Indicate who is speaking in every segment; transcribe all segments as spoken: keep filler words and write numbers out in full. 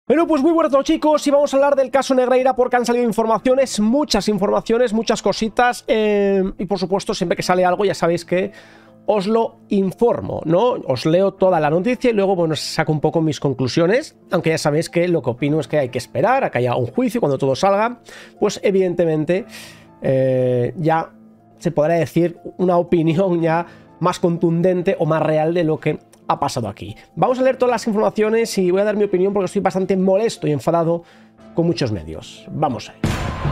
Speaker 1: Bueno, pues muy buenas chicos, y vamos a hablar del caso Negreira porque han salido informaciones, muchas informaciones, muchas cositas, eh, y por supuesto siempre que sale algo ya sabéis que os lo informo, ¿no? Os leo toda la noticia y luego, bueno, saco un poco mis conclusiones, aunque ya sabéis que lo que opino es que hay que esperar a que haya un juicio cuando todo salga, pues evidentemente eh, ya se podrá decir una opinión ya más contundente o más real de lo que ha pasado aquí. Vamos a leer todas las informaciones y voy a dar mi opinión porque estoy bastante molesto y enfadado con muchos medios. Vamos ahí.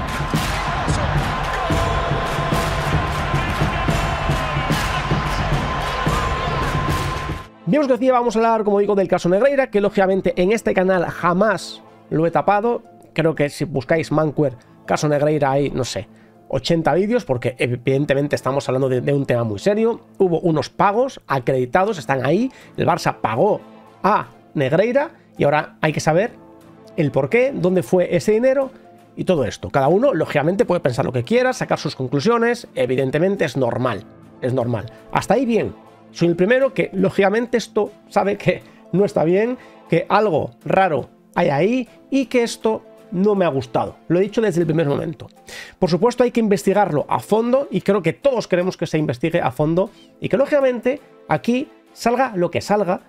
Speaker 1: Bien, os decía, vamos a hablar, como digo, del caso Negreira, que lógicamente en este canal jamás lo he tapado. Creo que si buscáis Manquer, caso Negreira, hay, no sé, ochenta vídeos, porque evidentemente estamos hablando de, de un tema muy serio. Hubo unos pagos acreditados, están ahí. El Barça pagó a Negreira y ahora hay que saber el por qué, dónde fue ese dinero y todo esto. Cada uno, lógicamente, puede pensar lo que quiera, sacar sus conclusiones. Evidentemente es normal, es normal. Hasta ahí bien. Soy el primero que, lógicamente, esto sabe que no está bien, que algo raro hay ahí y que esto no me ha gustado. Lo he dicho desde el primer momento. Por supuesto hay que investigarlo a fondo y creo que todos queremos que se investigue a fondo y que lógicamente aquí salga lo que salga,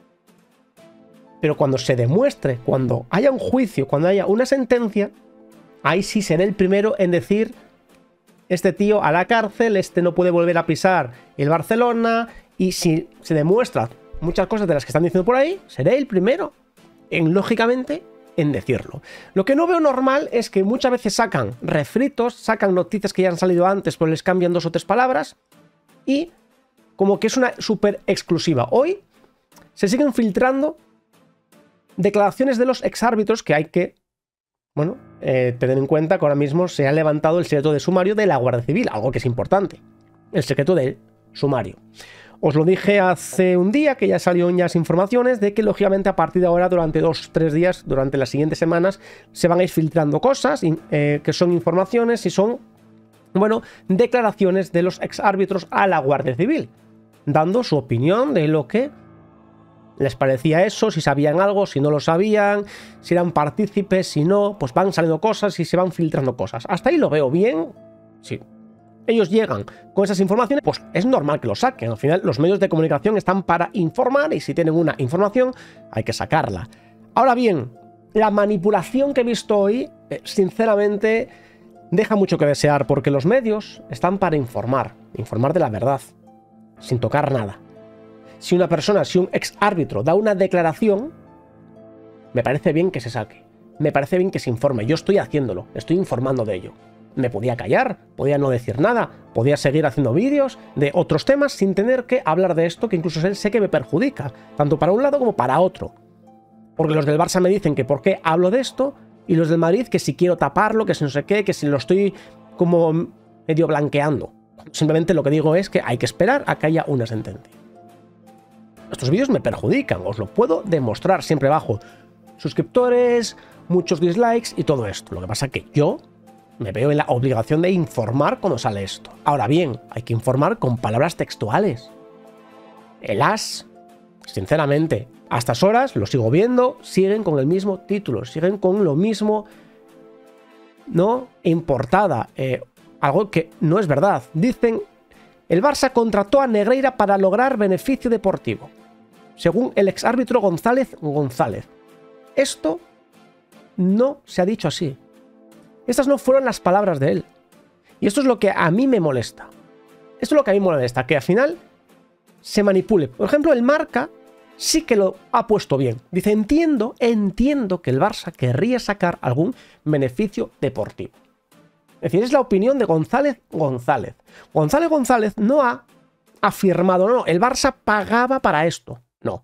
Speaker 1: pero cuando se demuestre, cuando haya un juicio, cuando haya una sentencia, ahí sí seré el primero en decir: este tío a la cárcel, este no puede volver a pisar el Barcelona. Y si se demuestra muchas cosas de las que están diciendo por ahí, seré el primero en, lógicamente, en decirlo. Lo que no veo normal es que muchas veces sacan refritos, sacan noticias que ya han salido antes, pero les cambian dos o tres palabras y como que es una súper exclusiva. Hoy se siguen filtrando declaraciones de los exárbitros que hay que, bueno, eh, tener en cuenta que ahora mismo se ha levantado el secreto de sumario de la Guardia Civil, algo que es importante, el secreto de sumario. Os lo dije hace un día, que ya salieron ya las informaciones de que, lógicamente, a partir de ahora, durante dos o tres días, durante las siguientes semanas, se van a ir filtrando cosas eh, que son informaciones y son, bueno, declaraciones de los exárbitros a la Guardia Civil, dando su opinión de lo que les parecía eso, si sabían algo, si no lo sabían, si eran partícipes, si no, pues van saliendo cosas y se van filtrando cosas. Hasta ahí lo veo bien, sí. Ellos llegan con esas informaciones, pues es normal que lo saquen. Al final los medios de comunicación están para informar y si tienen una información hay que sacarla. Ahora bien, la manipulación que he visto hoy, eh, sinceramente, deja mucho que desear, porque los medios están para informar, informar de la verdad, sin tocar nada. Si una persona, si un ex árbitro da una declaración, me parece bien que se saque, me parece bien que se informe. Yo estoy haciéndolo, estoy informando de ello. Me podía callar, podía no decir nada, podía seguir haciendo vídeos de otros temas sin tener que hablar de esto, que incluso sé que me perjudica, tanto para un lado como para otro. Porque los del Barça me dicen que por qué hablo de esto, y los del Madrid que si quiero taparlo, que si no sé qué, que si lo estoy como medio blanqueando. Simplemente lo que digo es que hay que esperar a que haya una sentencia. Estos vídeos me perjudican, os lo puedo demostrar, siempre bajo suscriptores, muchos dislikes y todo esto. Lo que pasa es que yo me veo en la obligación de informar cuando sale esto. Ahora bien, hay que informar con palabras textuales. El As, sinceramente, a estas horas lo sigo viendo, siguen con el mismo título, siguen con lo mismo, ¿no? En portada, eh, algo que no es verdad. Dicen: el Barça contrató a Negreira para lograr beneficio deportivo, según el exárbitro González González. Esto no se ha dicho así. Estas no fueron las palabras de él. Y esto es lo que a mí me molesta. Esto es lo que a mí me molesta, que al final se manipule. Por ejemplo, el Marca sí que lo ha puesto bien. Dice: entiendo, entiendo que el Barça querría sacar algún beneficio deportivo. Es decir, es la opinión de González González. González González no ha afirmado, no, el Barça pagaba para esto. No.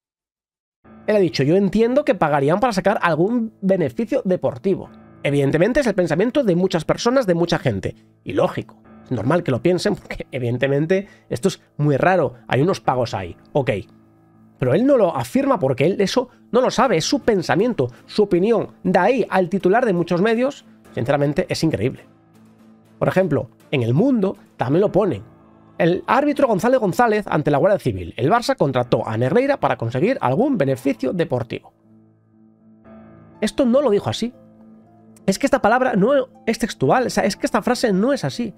Speaker 1: Él ha dicho: yo entiendo que pagarían para sacar algún beneficio deportivo. Evidentemente es el pensamiento de muchas personas, de mucha gente. Y lógico, es normal que lo piensen porque evidentemente esto es muy raro. Hay unos pagos ahí, ok. Pero él no lo afirma porque él eso no lo sabe, es su pensamiento, su opinión. De ahí al titular de muchos medios, sinceramente es increíble. Por ejemplo, en El Mundo también lo ponen. El árbitro González González ante la Guardia Civil. El Barça contrató a Negreira para conseguir algún beneficio deportivo. Esto no lo dijo así. Es que esta palabra no es textual, o sea, es que esta frase no es así.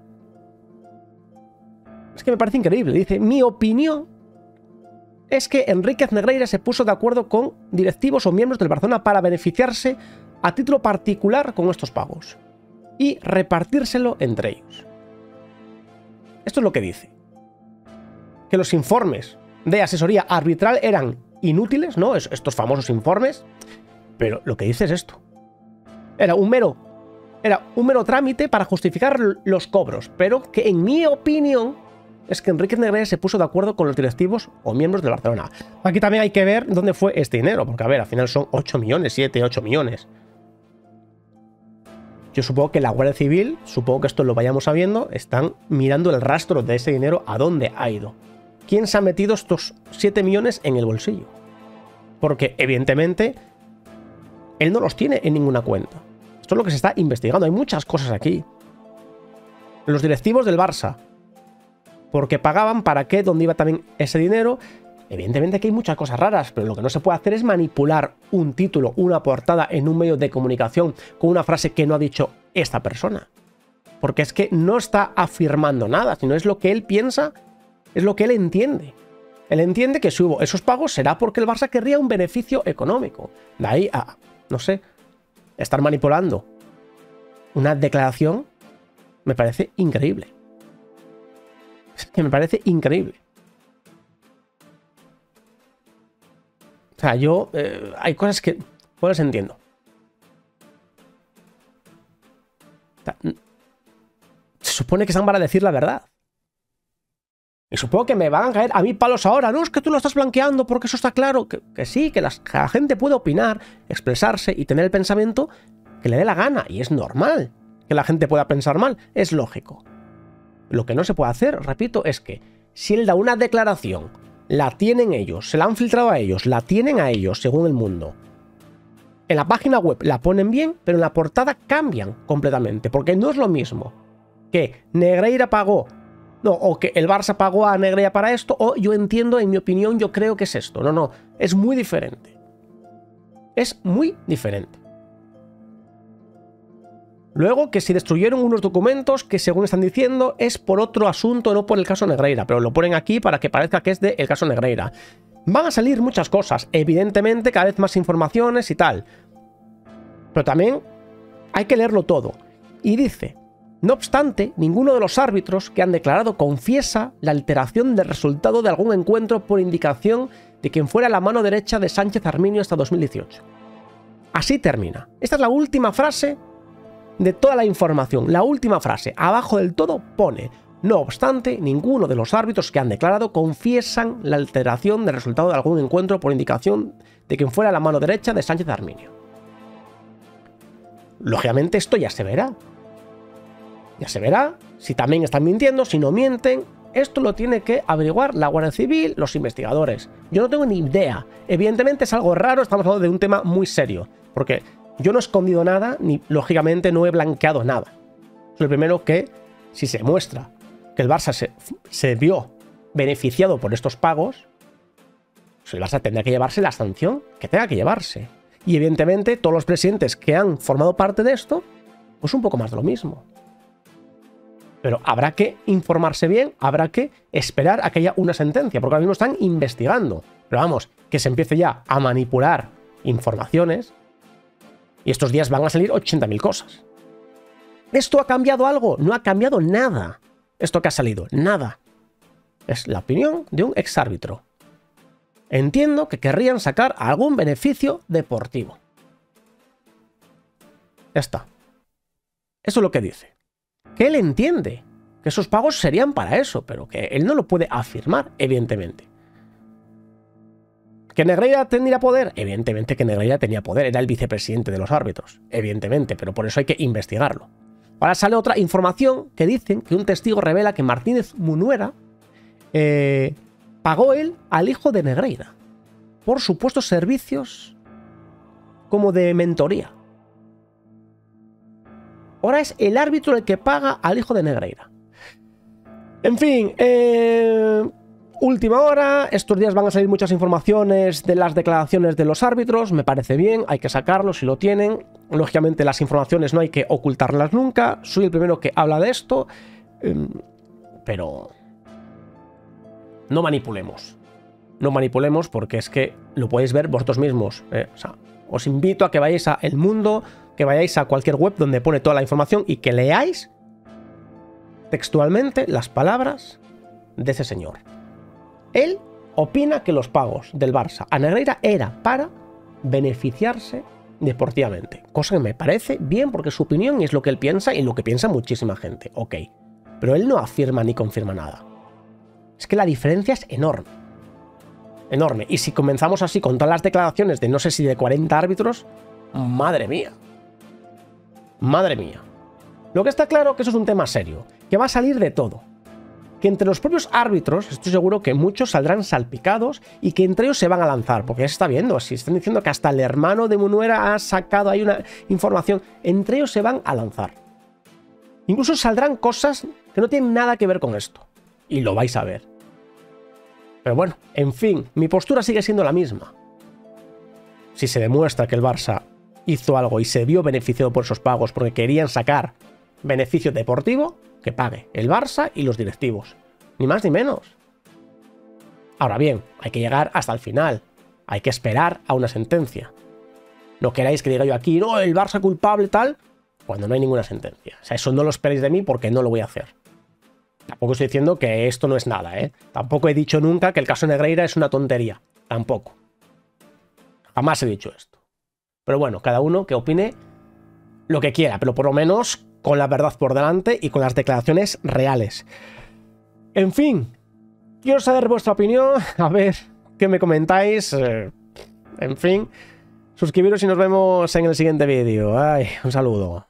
Speaker 1: Es que me parece increíble. Dice, mi opinión es que Enríquez Negreira se puso de acuerdo con directivos o miembros del Barcelona para beneficiarse a título particular con estos pagos y repartírselo entre ellos. Esto es lo que dice. Que los informes de asesoría arbitral eran inútiles, ¿no? Estos famosos informes. Pero lo que dice es esto. Era un mero, era un mero trámite para justificar los cobros, pero que en mi opinión es que Enríquez Negreira se puso de acuerdo con los directivos o miembros del Barcelona. Aquí también hay que ver dónde fue este dinero, porque a ver, al final son ocho millones, siete, ocho millones. Yo supongo que la Guardia Civil, supongo que esto lo vayamos sabiendo, están mirando el rastro de ese dinero a dónde ha ido. ¿Quién se ha metido estos siete millones en el bolsillo? Porque evidentemente él no los tiene en ninguna cuenta. Esto es lo que se está investigando. Hay muchas cosas aquí. Los directivos del Barça, porque pagaban para qué, dónde iba también ese dinero. Evidentemente aquí hay muchas cosas raras, pero lo que no se puede hacer es manipular un título, una portada en un medio de comunicación con una frase que no ha dicho esta persona. Porque es que no está afirmando nada, sino es lo que él piensa, es lo que él entiende. Él entiende que si hubo esos pagos será porque el Barça querría un beneficio económico. De ahí a, no sé, estar manipulando una declaración me parece increíble. Es que me parece increíble. O sea, yo... Eh, hay cosas que no las entiendo. O sea, se supone que están para decir la verdad. Y supongo que me van a caer a mí palos ahora. No, es que tú lo estás blanqueando porque eso está claro. Que, que sí, que, las, que la gente puede opinar, expresarse y tener el pensamiento que le dé la gana. Y es normal que la gente pueda pensar mal. Es lógico. Lo que no se puede hacer, repito, es que si él da una declaración, la tienen ellos, se la han filtrado a ellos, la tienen a ellos, según el mundo. En la página web la ponen bien, pero en la portada cambian completamente. Porque no es lo mismo que Negreira pagó... No, o que el Barça pagó a Negreira para esto, o yo entiendo, en mi opinión, yo creo que es esto. No, no, es muy diferente. Es muy diferente. Luego, que si destruyeron unos documentos que, según están diciendo, es por otro asunto, no por el caso Negreira, pero lo ponen aquí para que parezca que es del caso Negreira. Van a salir muchas cosas, evidentemente, cada vez más informaciones y tal. Pero también hay que leerlo todo. Y dice... No obstante, ninguno de los árbitros que han declarado confiesa la alteración del resultado de algún encuentro por indicación de quien fuera la mano derecha de Sánchez Arminio hasta dos mil dieciocho. Así termina. Esta es la última frase de toda la información. La última frase. Abajo del todo pone: no obstante, ninguno de los árbitros que han declarado confiesan la alteración del resultado de algún encuentro por indicación de quien fuera la mano derecha de Sánchez Arminio. Lógicamente esto ya se verá. Ya se verá si también están mintiendo, si no mienten. Esto lo tiene que averiguar la Guardia Civil, los investigadores. Yo no tengo ni idea. Evidentemente es algo raro, estamos hablando de un tema muy serio. Porque yo no he escondido nada, ni lógicamente no he blanqueado nada. Es lo primero que, si se muestra que el Barça se, se vio beneficiado por estos pagos, pues el Barça tendrá que llevarse la sanción que tenga que llevarse. Y evidentemente todos los presidentes que han formado parte de esto, pues un poco más de lo mismo. Pero habrá que informarse bien, habrá que esperar a que haya una sentencia, porque ahora mismo están investigando. Pero vamos, que se empiece ya a manipular informaciones y estos días van a salir ochenta mil cosas. ¿Esto ha cambiado algo? No ha cambiado nada. Esto que ha salido, nada. Es la opinión de un exárbitro. Entiendo que querrían sacar algún beneficio deportivo. Ya está. Eso es lo que dice. Que él entiende que esos pagos serían para eso, pero que él no lo puede afirmar, evidentemente. ¿Que Negreira tendría poder? Evidentemente que Negreira tenía poder, era el vicepresidente de los árbitros, evidentemente, pero por eso hay que investigarlo. Ahora sale otra información que dicen que un testigo revela que Martínez Munuera eh, pagó él al hijo de Negreira por supuestos servicios como de mentoría. Ahora es el árbitro el que paga al hijo de Negreira. En fin, eh, última hora, estos días van a salir muchas informaciones de las declaraciones de los árbitros, me parece bien, hay que sacarlo si lo tienen. Lógicamente las informaciones no hay que ocultarlas nunca, soy el primero que habla de esto, eh, pero no manipulemos. No manipulemos porque es que lo podéis ver vosotros mismos. Eh. O sea, os invito a que vayáis a El Mundo, que vayáis a cualquier web donde pone toda la información y que leáis textualmente las palabras de ese señor. Él opina que los pagos del Barça a Negreira era para beneficiarse deportivamente. Cosa que me parece bien porque es su opinión y es lo que él piensa y lo que piensa muchísima gente. Ok. Pero él no afirma ni confirma nada. Es que la diferencia es enorme. Enorme. Y si comenzamos así con todas las declaraciones de no sé si de cuarenta árbitros, madre mía. Madre mía. Lo que está claro que eso es un tema serio, que va a salir de todo. Que entre los propios árbitros, estoy seguro que muchos saldrán salpicados y que entre ellos se van a lanzar, porque ya se está viendo, si están diciendo que hasta el hermano de Munuera ha sacado ahí una información, entre ellos se van a lanzar. Incluso saldrán cosas que no tienen nada que ver con esto, y lo vais a ver. Pero bueno, en fin, mi postura sigue siendo la misma. Si se demuestra que el Barça hizo algo y se vio beneficiado por esos pagos porque querían sacar beneficio deportivo, que pague el Barça y los directivos. Ni más ni menos. Ahora bien, hay que llegar hasta el final. Hay que esperar a una sentencia. No queráis que diga yo aquí, no, el Barça culpable tal, cuando no hay ninguna sentencia. O sea, eso no lo esperéis de mí porque no lo voy a hacer. Tampoco estoy diciendo que esto no es nada, ¿eh? Tampoco he dicho nunca que el caso Negreira es una tontería. Tampoco. Jamás he dicho esto. Pero bueno, cada uno que opine lo que quiera, pero por lo menos con la verdad por delante y con las declaraciones reales. En fin, quiero saber vuestra opinión, a ver qué me comentáis. Eh, en fin, suscribiros y nos vemos en el siguiente vídeo. Ay, un saludo.